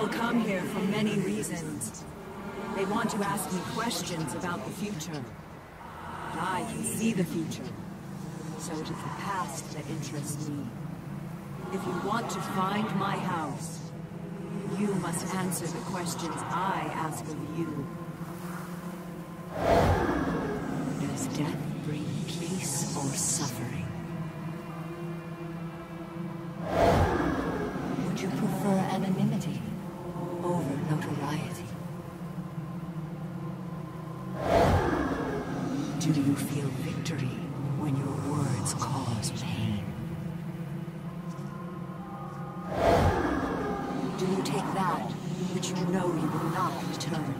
People come here for many reasons. They want to ask me questions about the future. But I can see the future, so it is the past that interests me. If you want to find my house, you must answer the questions I ask of you. Does death bring peace or suffering? Would you prefer anonymity over notoriety? Do you feel victory when your words cause pain? Do you take that which you know you will not return?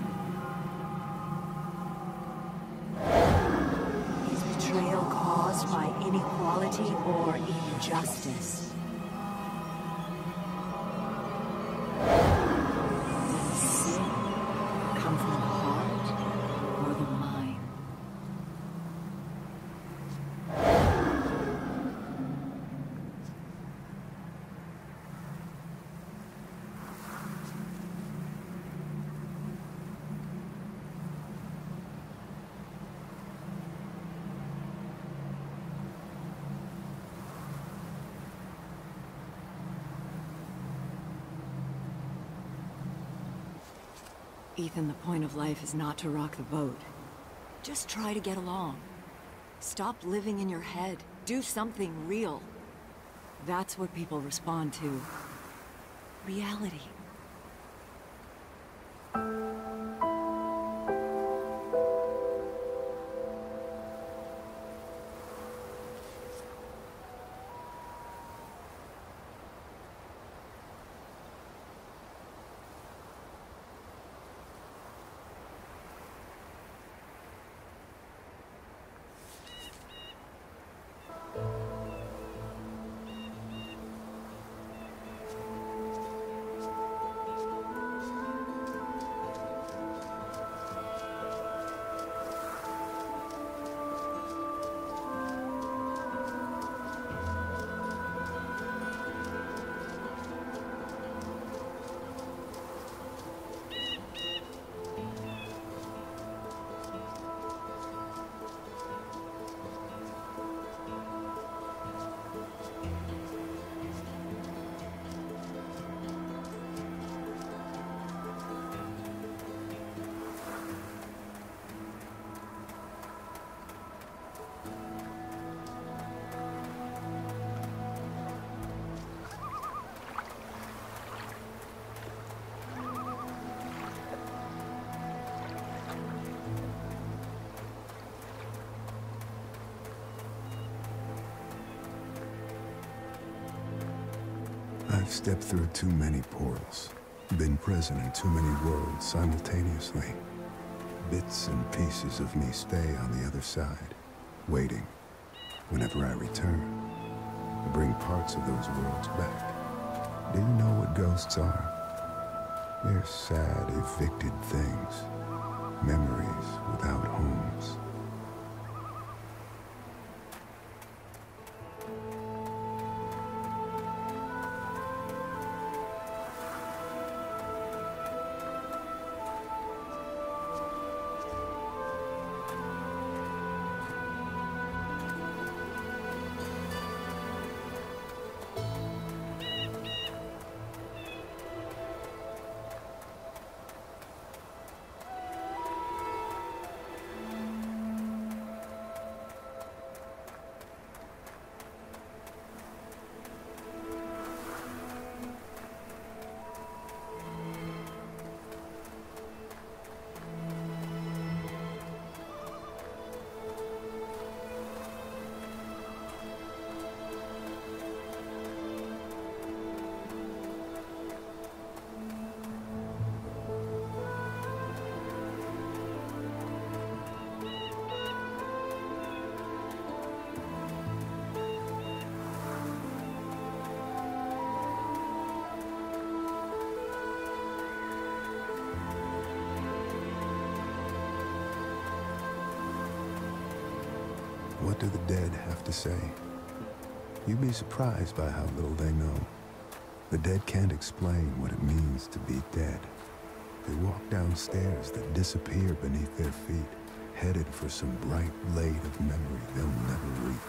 Is betrayal caused by inequality or injustice? Does sin come from the heart or the mind? Ethan, the point of life is not to rock the boat. Just try to get along. Stop living in your head. Do something real. That's what people respond to. Reality. I've stepped through too many portals, been present in too many worlds simultaneously. Bits and pieces of me stay on the other side, waiting. Whenever I return, I bring parts of those worlds back. Do you know what ghosts are? They're sad, evicted things. Memories without homes. What do the dead have to say? You'd be surprised by how little they know. The dead can't explain what it means to be dead. They walk down stairs that disappear beneath their feet, headed for some bright blade of memory they'll never reach.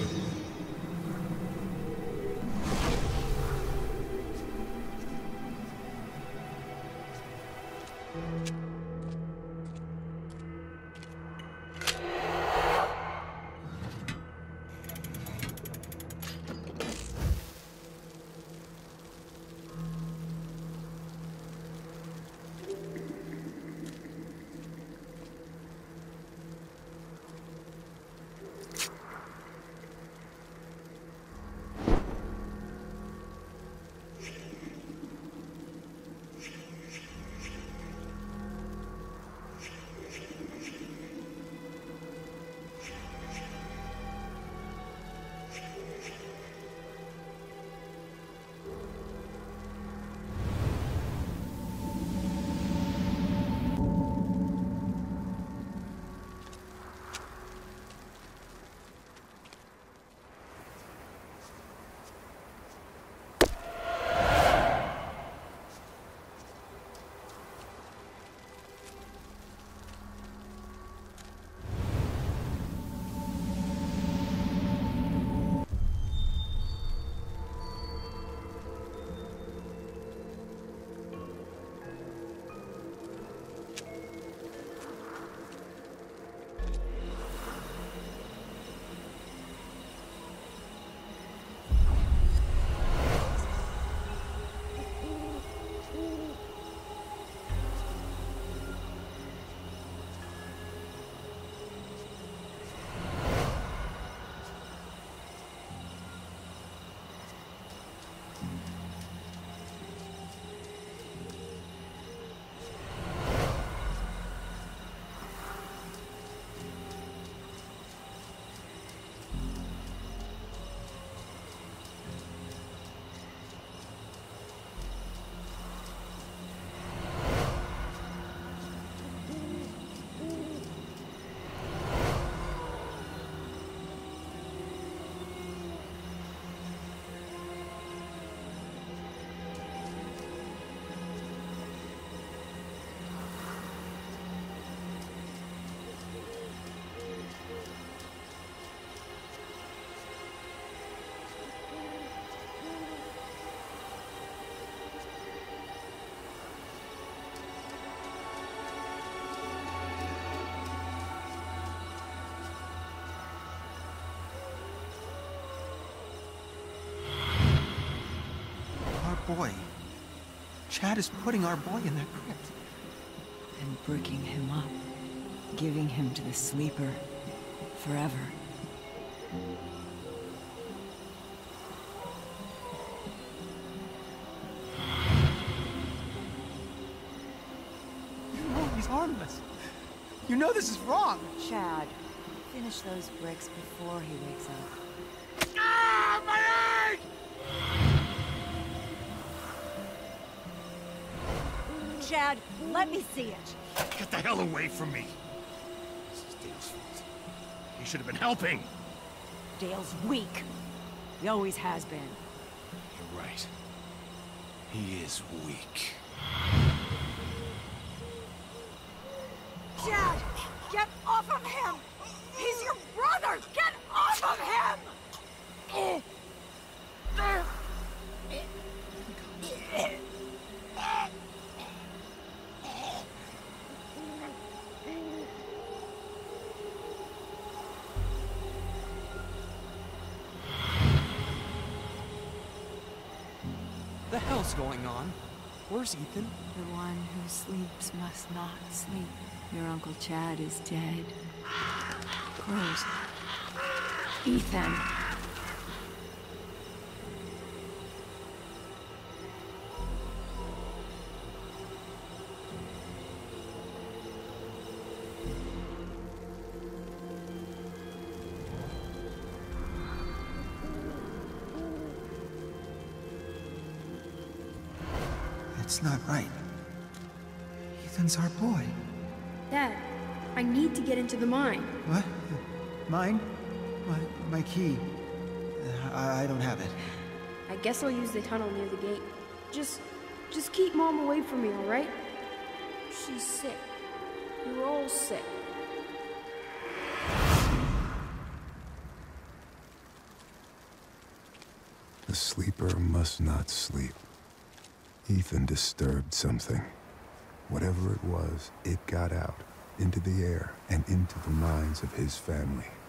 Boy. Chad is putting our boy in that crypt. And bricking him up. Giving him to the sleeper. Forever. You know he's harmless. You know this is wrong. Chad, finish those bricks before he wakes up. Ah, my leg! Chad, let me see it. Get the hell away from me. This is Dale's fault. He should have been helping. Dale's weak. He always has been. You're right. He is weak. Chad, get off of him! He's your brother! Get off of him! The hell's going on? Where's Ethan? The one who sleeps must not sleep. Your Uncle Chad is dead. Rose. Ethan. It's not right. Ethan's our boy. Dad, I need to get into the mine. What? Mine? My key. I don't have it. I guess I'll use the tunnel near the gate. Just keep Mom away from me, all right? She's sick. We're all all sick. The sleeper must not sleep. Ethan disturbed something. Whatever it was, it got out, into the air, and into the minds of his family.